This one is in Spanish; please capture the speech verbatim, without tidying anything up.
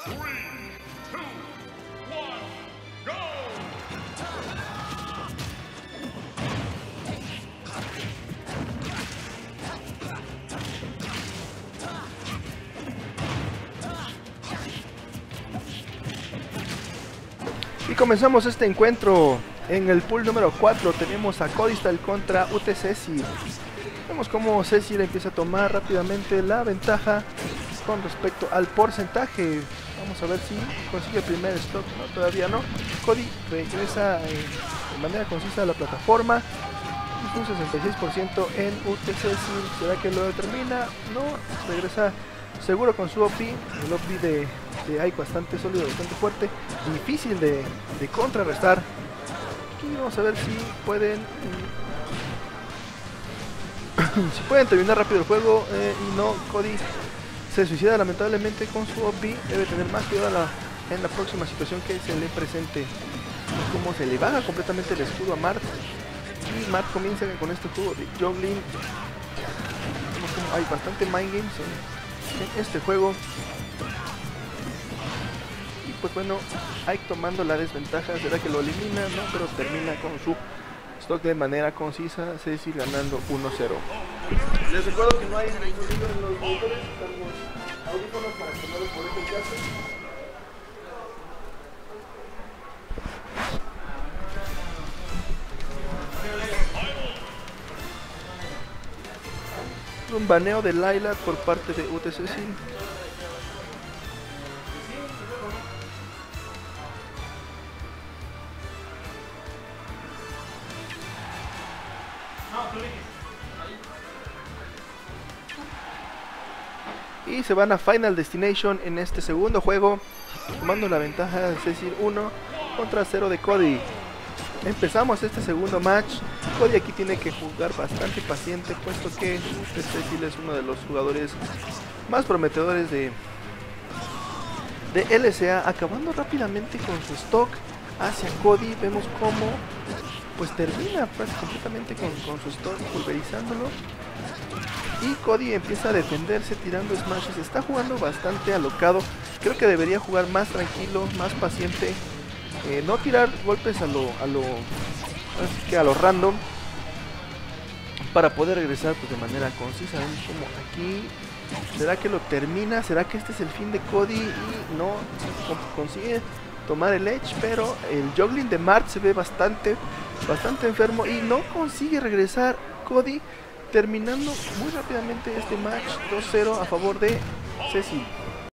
Y comenzamos este encuentro. En el pool número cuatro tenemos a Codistal contra U T Cecil. Vemos cómo Cecil empieza a tomar rápidamente la ventaja con respecto al porcentaje. Vamos a ver si consigue el primer stock. No, todavía no. Cody regresa eh, de manera concisa a la plataforma. Un sesenta y seis por ciento en U T Cecil. ¿Será que lo determina? No, regresa seguro con su O P. El O P de, de Ike bastante sólido, bastante fuerte. Difícil de, de contrarrestar. Aquí vamos a ver si pueden si pueden terminar rápido el juego. eh, y no, Cody se suicida lamentablemente con su O P. Debe tener más cuidado la, en la próxima situación que se le presente. Como se le baja completamente el escudo a Mart, y Mart comienza con este juego de juggling. Vemos como hay bastante mind games en, en este juego. Pues bueno, Ike tomando la desventaja. ¿Será que lo elimina? No, pero termina con su stock de manera concisa. Cecil ganando uno cero. Les recuerdo que no hay sonido en los monitores. Estamos audífonos para que no les moleste el caso. Un baneo de Layla por parte de U T Cecil. Y se van a Final Destination en este segundo juego, tomando la ventaja de Cecil uno contra cero de Cody. Empezamos este segundo match. Cody aquí tiene que jugar bastante paciente, puesto que Cecil es uno de los jugadores más prometedores de, de L C A, acabando rápidamente con su stock hacia Cody. Vemos cómo pues termina pues, completamente con, con su stock, pulverizándolo. Y Cody empieza a defenderse tirando smashes. Está jugando bastante alocado. Creo que debería jugar más tranquilo, más paciente. Eh, no tirar golpes a lo, a lo, así que a lo random, para poder regresar pues, de manera concisa. Vemos como aquí. ¿Será que lo termina? ¿Será que este es el fin de Cody? Y no consigue tomar el edge, pero el juggling de Mart se ve bastante, bastante enfermo y no consigue regresar Cody, terminando muy rápidamente este match dos cero a favor de Cecil.